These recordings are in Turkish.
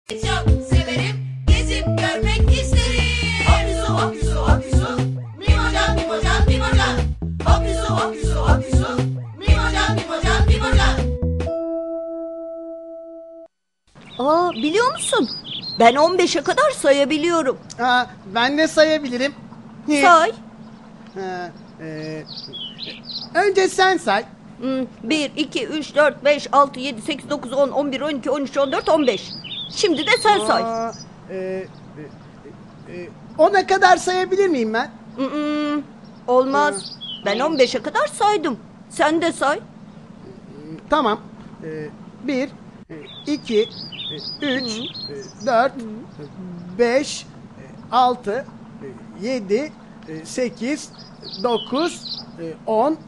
Çok severim, gezip görmek isterim. Hoppisu hoppisu hoppisu, Mimocan Mimocan Mimocan. Hoppisu hoppisu hoppisu, Mimocan Mimocan Mimocan. Biliyor musun? Ben 15'e kadar sayabiliyorum. Ben de sayabilirim. Say. Önce sen say. 1, 2, 3, 4, 5, 6, 7, 8, 9, 10, 11, 12, 13, 14, 15. Şimdi de sen say. 10'a kadar sayabilir miyim ben? Olmaz. Ben 15'e kadar saydım. Sen de say. Tamam. 1, 2, 3, 4, 5, 6, 7, 8, 9, 10,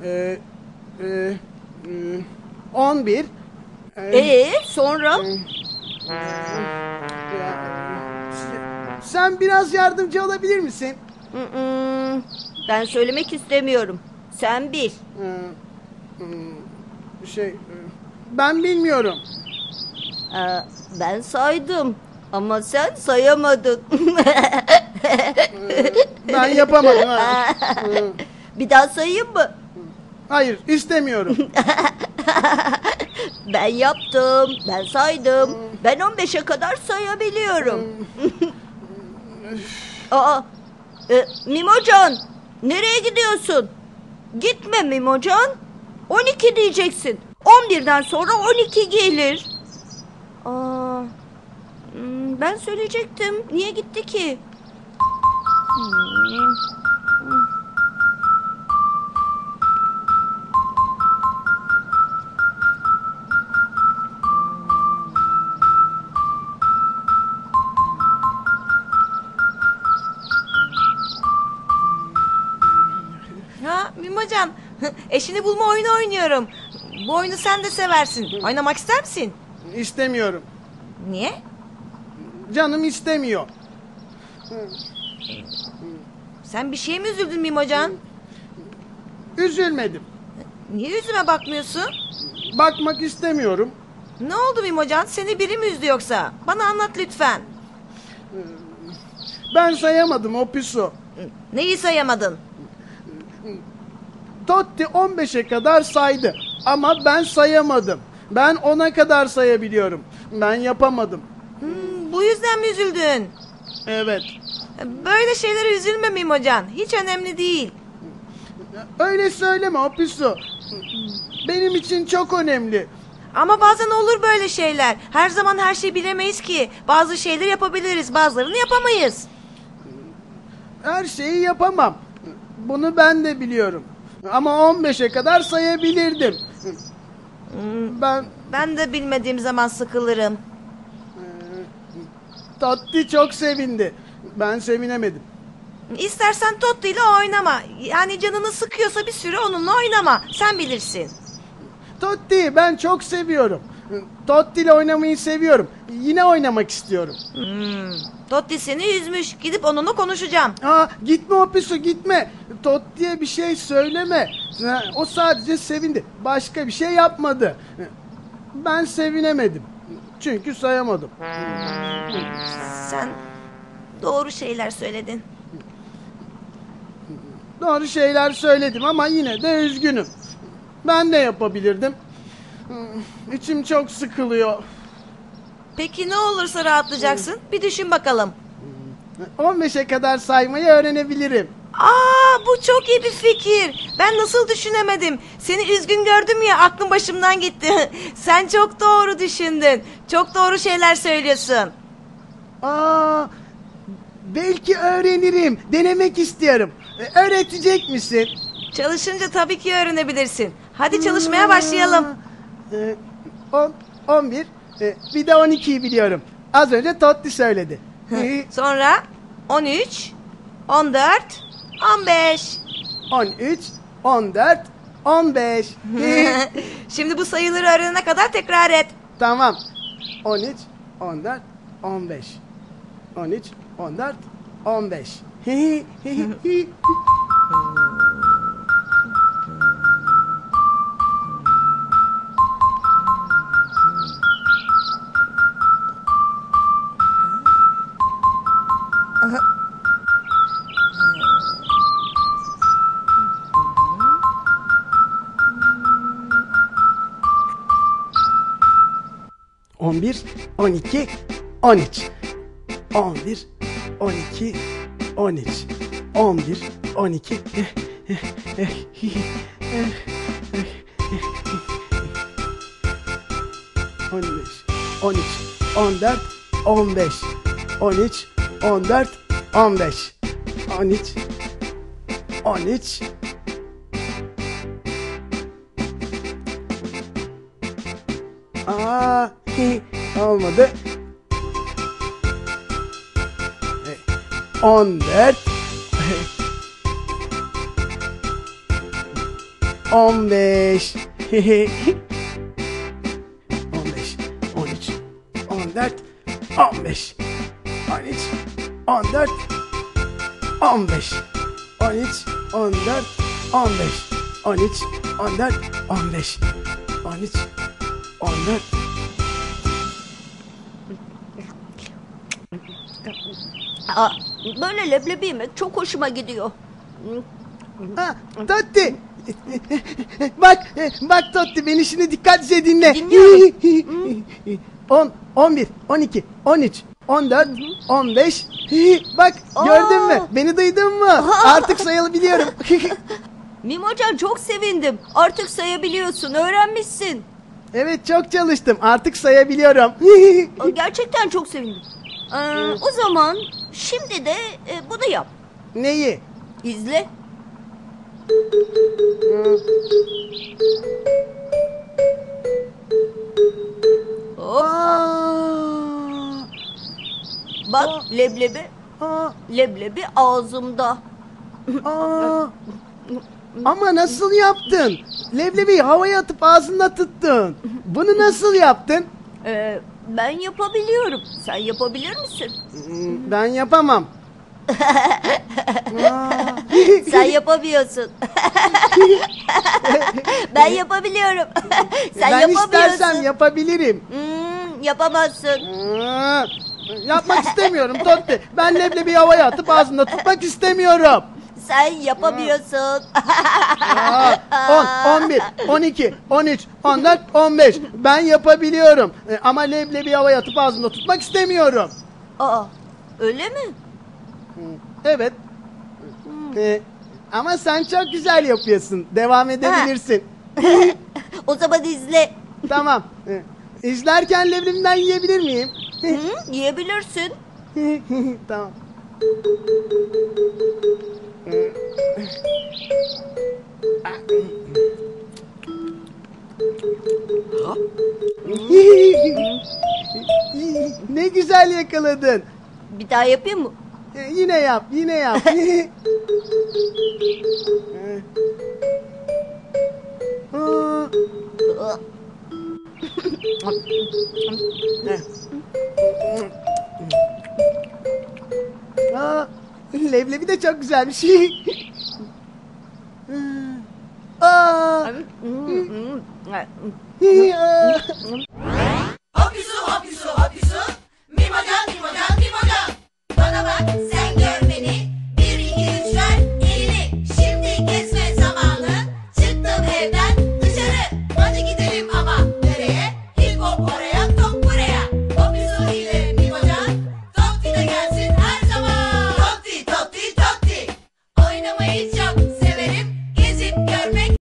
11. Sonra? Sen biraz yardımcı olabilir misin? Ben söylemek istemiyorum. Sen bil. Ben bilmiyorum. Ben saydım. Ama sen sayamadın. Ben yapamadım. Bir daha sayayım mı? Hayır, istemiyorum. Ben yaptım. Ben saydım. Ben 15'e kadar sayabiliyorum. Mimocan, nereye gidiyorsun? Gitme Mimocan. 12 diyeceksin. 11'den sonra 12 gelir. Ben söyleyecektim. Niye gitti ki? Mimocan, eşini bulma oyunu oynuyorum. Bu oyunu sen de seversin. Oynamak ister misin? İstemiyorum. Niye? Canım istemiyor. Sen bir şeye mi üzüldün Mimocan? Üzülmedim. Niye yüzüme bakmıyorsun? Bakmak istemiyorum. Ne oldu Mimocan? Seni biri mi üzdü yoksa? Bana anlat lütfen. Ben sayamadım o pisu. Neyi sayamadın? Totti 15'e kadar saydı. Ama ben sayamadım. Ben 10'a kadar sayabiliyorum. Ben yapamadım. Bu yüzden mi üzüldün? Evet. Böyle şeylere üzülme Mimocan. Hiç önemli değil. Öyle söyleme o pisu. Benim için çok önemli. Ama bazen olur böyle şeyler. Her zaman her şeyi bilemeyiz ki. Bazı şeyleri yapabiliriz, bazılarını yapamayız. Her şeyi yapamam. Bunu ben de biliyorum. Ama 15'e kadar sayabilirdim. Ben de bilmediğim zaman sıkılırım. Totti çok sevindi. Ben sevinemedim. İstersen Totti ile oynama. Yani canını sıkıyorsa bir süre onunla oynama. Sen bilirsin. Totti'yi ben çok seviyorum. Totti ile oynamayı seviyorum. Yine oynamak istiyorum. Totti seni üzmüş. Gidip onunla konuşacağım. Gitme o pisu gitme. Totti'ye bir şey söyleme. O sadece sevindi. Başka bir şey yapmadı. Ben sevinemedim. Çünkü sayamadım. Sen doğru şeyler söyledin. Doğru şeyler söyledim ama yine de üzgünüm. Ben de yapabilirdim. İçim çok sıkılıyor. Peki ne olursa rahatlayacaksın? Bir düşün bakalım. 15'e kadar saymayı öğrenebilirim. Bu çok iyi bir fikir. Ben nasıl düşünemedim? Seni üzgün gördüm ya, aklım başımdan gitti. Sen çok doğru düşündün. Çok doğru şeyler söylüyorsun. Belki öğrenirim. Denemek istiyorum. Öğretecek misin? Çalışınca tabii ki öğrenebilirsin. Hadi çalışmaya başlayalım. 10, 11, bir de 12'yi biliyorum. Az önce Totti söyledi. Sonra 13, 14, 15. 13, 14, 15. Şimdi bu sayıları öğrenene kadar tekrar et. Tamam. 13, 14, 15. 13, 14, 15. 11, 12, 13. 11, 12, 13. 11, 12. 15, 13, 14, 15. 13, 14, 15. 13, 13. Olmadı. 14. 15. 15, 13, 14, 15. 13, 14, 15. 13, 14, 15. 13, 14, 15. 13, 14. Aa, böyle leblebi yemek çok hoşuma gidiyor. Totti. Bak Totti, beni şimdi dikkatlice dinle. Dinliyorum. 10, 11, 12, 13, 14, 15. Bak, gördün mü? Beni duydun mu? Artık sayabiliyorum. Mimocan, çok sevindim. Artık sayabiliyorsun, öğrenmişsin. Evet, çok çalıştım. Artık sayabiliyorum. Gerçekten çok sevindim. O zaman şimdi de bunu yap. Neyi? İzle. Hop, Aa, bak leblebi. aa, Leblebi ağzımda. aa. Ama nasıl yaptın? Leblebiyi havaya atıp ağzında tuttun. Bunu nasıl yaptın? Ben yapabiliyorum. Sen yapabilir misin? Ben yapamam. Sen yapamıyorsun. Ben yapabiliyorum. Sen Ben yapamıyorsun. istersem yapabilirim. Yapamazsın. Yapmak istemiyorum Totti. Ben leblebiyi havaya atıp ağzında tutmak istemiyorum. Sen yapamıyorsun. 10, 11, 12, 13, 14, 15. Ben yapabiliyorum. Ama leblebiyi havaya atıp ağzında tutmak istemiyorum. Aa, öyle mi? Evet. Ama sen çok güzel yapıyorsun. Devam edebilirsin. O zaman izle. Tamam. İzlerken leblebimden yiyebilir miyim? Yiyebilirsin. Tamam. Ne güzel yakaladın. Bir daha yapayım mı? Yine yap, yine yap. Leblebi de çok güzelmiş. Hoppisu hoppisu hoppisu. Mimocan mimocan mimocan. Bana bak sen gör beni. 1 2 3 ver elini. Şimdi gezme zamanı. Çıktım evden dışarı. Hadi gidelim ama nereye? Hip hop oraya, top buraya. Hoppisu ile mimocan. Totti de gelsin her zaman. Totti totti totti. Oynamayı